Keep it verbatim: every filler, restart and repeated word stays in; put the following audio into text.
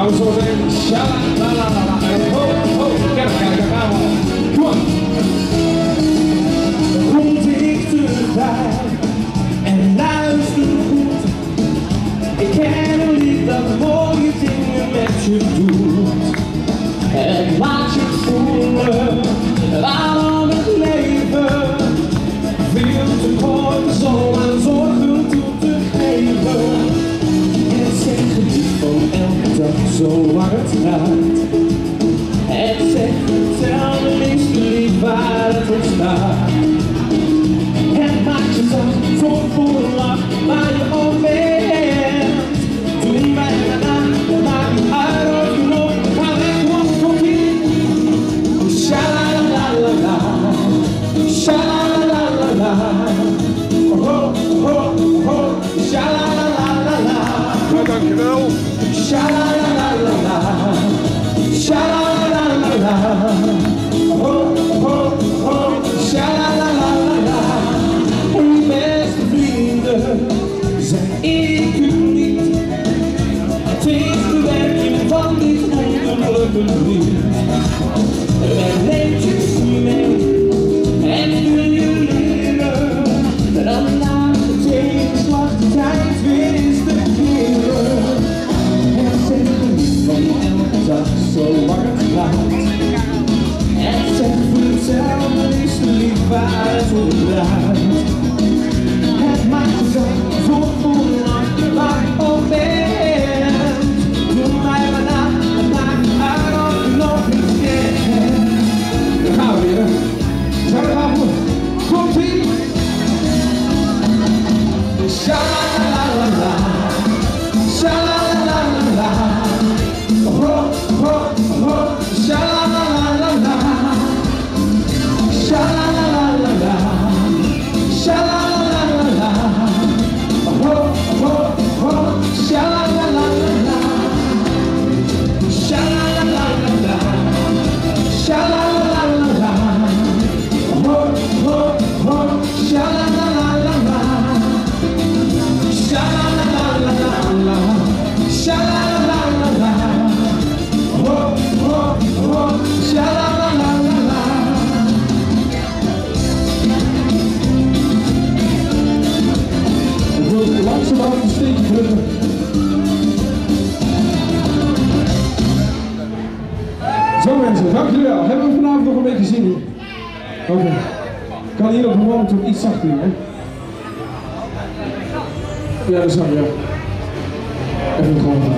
Nou, zo meteen, sha-la-la-la-la-la. Ho, ho, kijk, kijk, daar gaan we. Kom op. Kom dichterbij en luister goed. Ik ken een lied dat mooie dingen met je doet. Het laat je voelen waarom het leven veel te kort is om aan zorgen toe te geven. Het zegt niet van elke dag zo waar het gaat. Het zegt vertel me eens lief waar het ontstaat. Het maakt je zacht voor voor een lach waar je op bent. Toen wij daarna, dan maakt het uit of je nog gaat weg, want komt hier. Sha-la-la-la-la-la, sha-la-la-la-la-la, ho, ho, ho, sha-la-la-la-la-la. Ja, dankjewel. Sha-la-la-la-la-la, sha-la-la-la-la-la, ho, ho, ho, sha-la-la-la-la-la. En beste vrienden zijn ik u niet. Het is de werking van dit ongelukkige lied. Men neemt je mee en wil je leren. Dan laat de tegenslag de tijd weer eens te keren. Het zegt niet van elke dag zo waar het gaat. Het zegt vertel me eens lief waar het om draait. Het maakt je zacht voor voorlang waar je op bent. Doe mij maar na, het maakt niet uit of je nog niet kent. Daar gaan we weer. Daar gaan we. Komt-ie. Sha-la-la-la-la, sha-la-la-la-la, ho, ho, ho, sha-la-la-la-la, sha-la-la-la-la, sha-la-la-la-la, ho, ho, ho, sha-la-la-la-la, sha-la-la-la-la, sha-la-la-la-la, ho, ho, ho, sha-la-la-la-la, sha-la-la-la-la-la, sha-la-la-la-la-la, ho, ho, ho, sha-la-la-la-la-la. Ik wil langzamerhand een steentje drukken. Zo mensen, dank jullie wel. Hebben we vanavond nog een beetje zin in? Oké. Okay. Kan hier op de moment toch iets zachter doen, hè? Ja, dat is wel, ja. Even gewoon.